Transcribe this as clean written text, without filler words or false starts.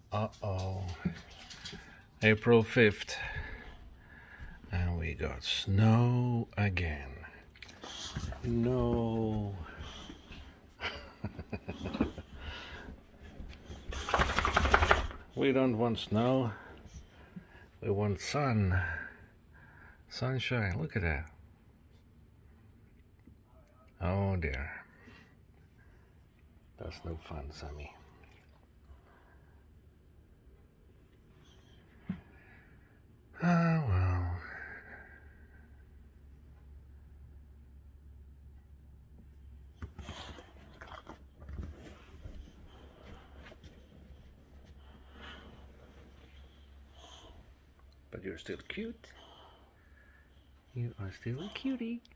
Uh-oh. April 5th. And we got snow again. No. We don't want snow. We want sun. Sunshine. Look at that. Oh dear. That's no fun, Sammie. Ah, well. But you're still cute. You are still a cutie.